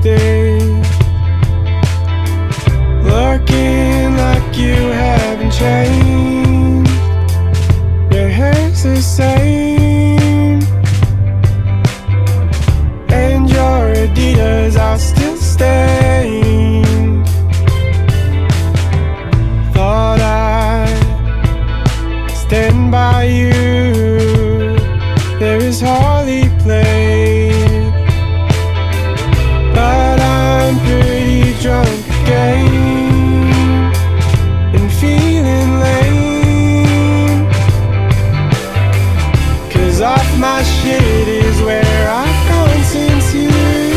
thing, looking like you haven't changed. Your hair's the same, and your Adidas are still stained. Thought I'd stand by you. There is Harley played, but I'm pretty drunk again and feeling lame, 'cause off my shit is where I've gone since you.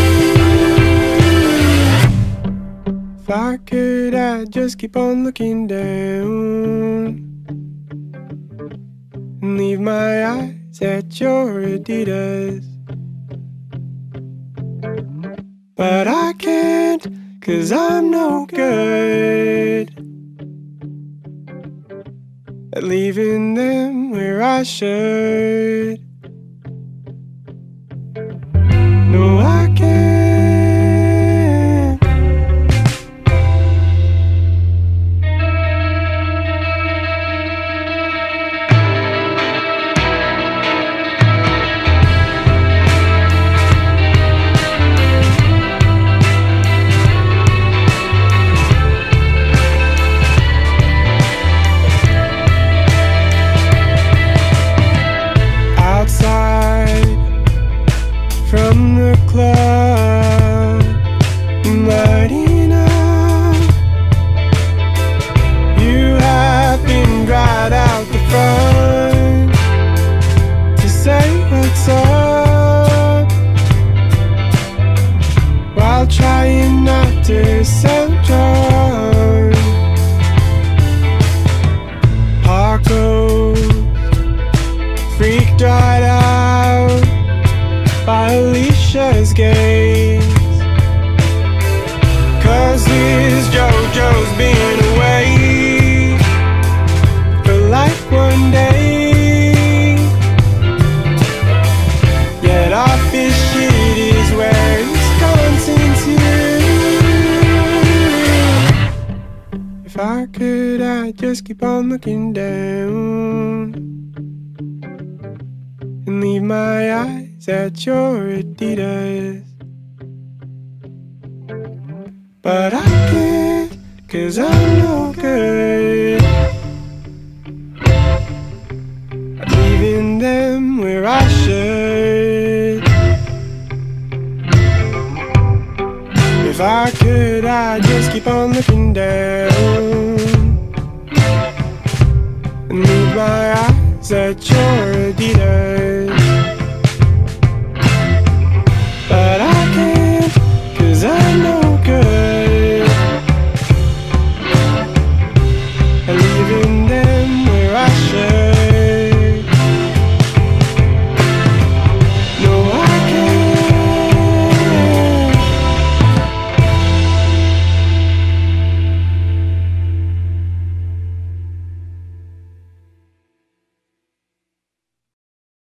If I could, I'd just keep on looking down and leave my eyes at your Adidas. But I can't, 'cause I'm no good at leaving them where I should. No, I can't. From the club, lighting up, you have been right out the front to say what's up, while trying not to sound drunk. Paco freaked right out by Alycia's gaze, 'cause his Jojo's been away for like one day, yet off his shit is where he's gone since you. If I could, I'd just keep on looking down and leave my eyes at your Adidas. But I can't, 'cause I'm no good at leaving them where I should. If I could, I'd just keep on looking down and leave my eyes at your Adidas.